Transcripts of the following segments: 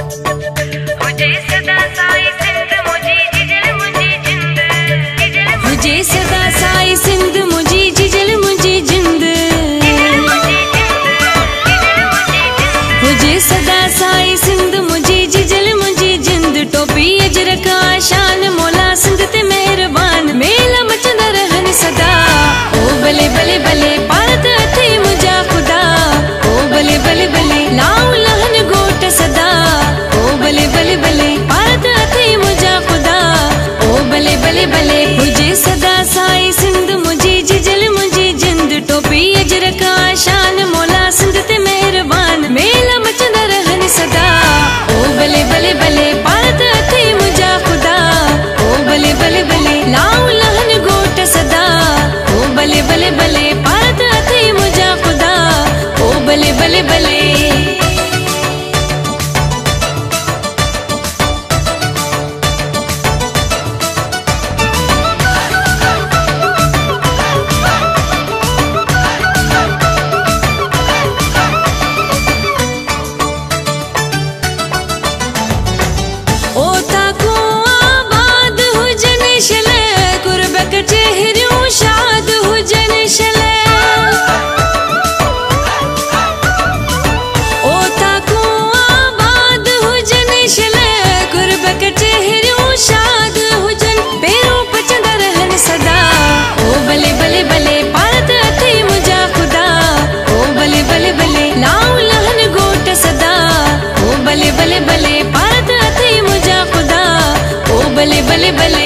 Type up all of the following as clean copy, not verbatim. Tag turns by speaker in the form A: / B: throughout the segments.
A: हुजे सदा साई सिंध मुझी जिजल मुझी जिंद,
B: हुजे सदा साई सिंध मुझी जिजल मुझी जिंद, हुजे सदा साई सिंध मुझी जिजल मुझी जिंद। टोपी अजरक आशान मौला सिंध ते मेहरबान, मेला मचंदा रहन सदा। ओ भले भले भले पारत अथे मुझा खुदा, ओ भले भले भले लाओ लहन गोट सदा। ओ भले भले भले पारत अथे मुझा खुदा, ओ भले भले भले। हुजे सदा साई सिंध मुझी जिजल मुझी जिंद, टोपी अजरक आशान मौला सिंध ते मेहरबान, मेला मचंदा रहन सदा। ओ भले भले भले पारत अथे मुझा खुदा, ओ भले भले भले लाओ लहन गोट सदा। ओ भले भले भले पारत अथे मुझा खुदा, ओ भले भले भले। भले भले भले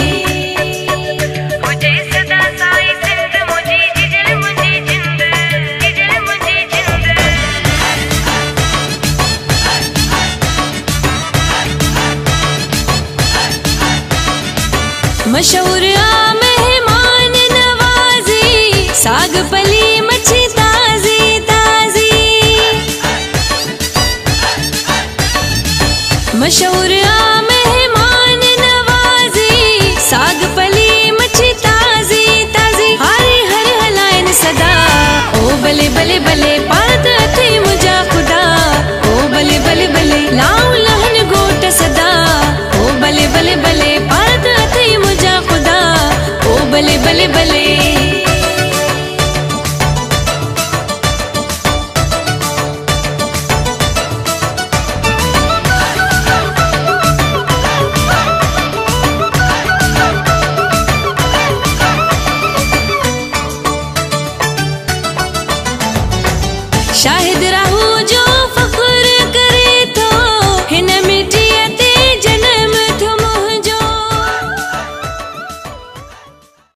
A: हुजे सदा साई सिंध मुझी जिजल मुझी जिंद, जिजल मुझी जिंद।
B: मशहूर आ मेहमान नवाजी, साग पली मच्छी ताजी ताजी। मशहूर आ मेहमान नवाजी, साग पली मच्छी ताजी ताजी। हारी हर हलायन सदा, ओ भले भले भले पारत अथे मुझा खुदा। ओ भले भले भले लाओ लहन गोट सदा, ओ भले भले भले पारत अथे मुझा खुदा। ओ भले भले भले।